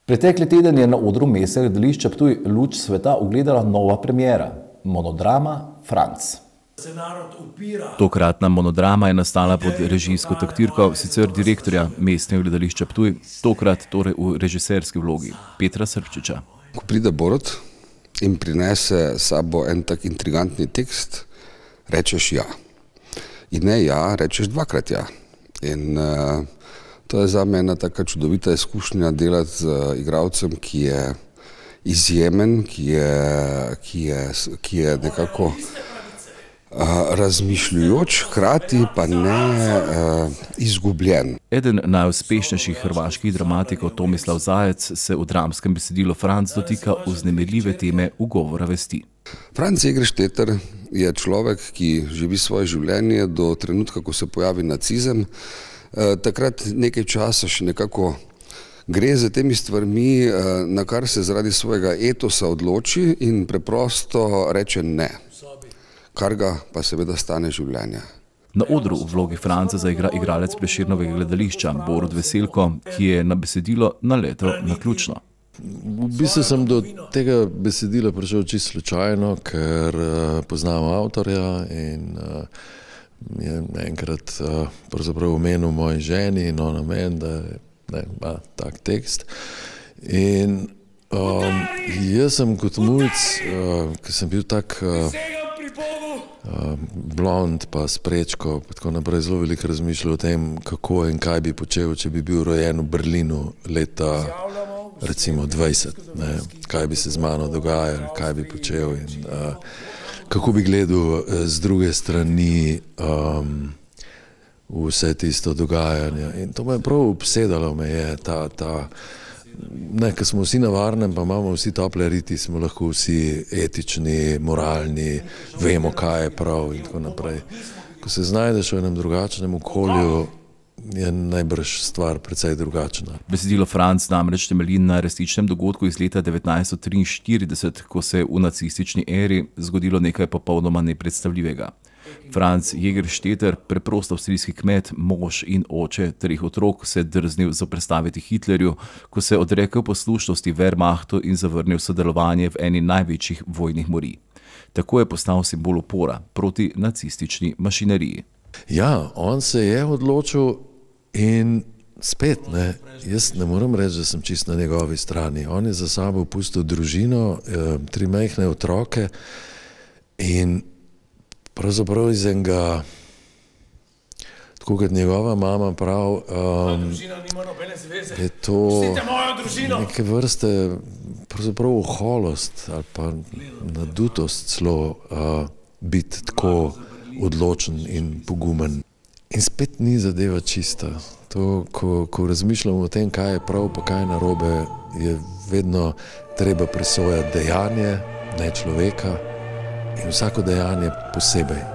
Pretekli teden je na odru Mestnega gledališča Ptuj luč sveta ugledala nova premiera, monodrama Franc. Tokratna monodrama je nastala pod režijsko taktirko sicer direktorja Mestnega gledališča Ptuj, tokrat torej v režiserski vlogi Petra Srpčiča. Ko pride Borut in prinese sabo en tak intrigantni tekst, rečeš ja. In ne ja, rečeš dvakrat ja. In to je za me ena taka čudovita izkušnja delati z igralcem, ki je izjemen, ki je nekako razmišljujoč, hkrati pa ne izgubljen. Eden najuspešnejših hrvaških dramatikov Tomislav Zajec se v dramskem besedilu Franc dotika vznemirljive teme ugovora vesti. Franc Egeršteter je človek, ki živi svoje življenje do trenutka, ko se pojavi nacizem. Takrat nekaj časa še nekako gre za temi stvarmi, na kar se zaradi svojega etosa odloči in preprosto reče ne, kar ga pa seveda stane življenja. Na odru v vlogi Franca zaigra igralec Prešernovega gledališča Borut Veselko, ki je na besedilo naletel naključno. V bistvu sem do tega besedila prišel čisto slučajno, ker poznam avtorja in je enkrat pravzaprav omenil moji ženi in ona meni, da ima tak tekst. In jaz sem kot mulc, ker sem bil tak blond pa s prečko, pa tako naprej, zelo veliko razmišljal o tem, kako in kaj bi počel, če bi bil rojen v Berlinu leta recimo 20, kaj bi se z mano dogajalo, kaj bi počel in kako bi gledal z druge strani vse tisto dogajanje. In to me je prav obsedalo, me je ker smo vsi na varnem, pa imamo vsi tople riti, smo lahko vsi etični, moralni, vemo, kaj je prav in tako naprej. Ko se znajdeš v enem drugačnem okolju, je najbrž stvar precej drugačna. Besedilo Franc namreč temelji na resničnem dogodku iz leta 1943, ko se je v nacistični eri zgodilo nekaj popolnoma nepredstavljivega. Franc Egeršteter, preprost avstrijski kmet, mož in oče 3 otrok, se je drznil zoperstaviti Hitlerju, ko se je odrekel poslušnosti Wehrmachtu in zavrnil sodelovanje v eni največjih vojnih morij. Tako je postal simbol upora proti nacistični mašineriji. Ja, on se je odločil in spet, jaz ne morem reči, da sem čisto na njegovi strani. On je za sabo pustil družino, 3 majhne otroke in pravzaprav iz enega, tako kot njegova mama prav, je to neke vrste pravzaprav oholost ali pa nadutost celo biti tako odločen in pogumen. In spet ni zadeva čista. To, ko razmišljamo o tem, kaj je prav pa kaj je narobe, je vedno treba presojati dejanje, ne človeka, in vsako dejanje posebej.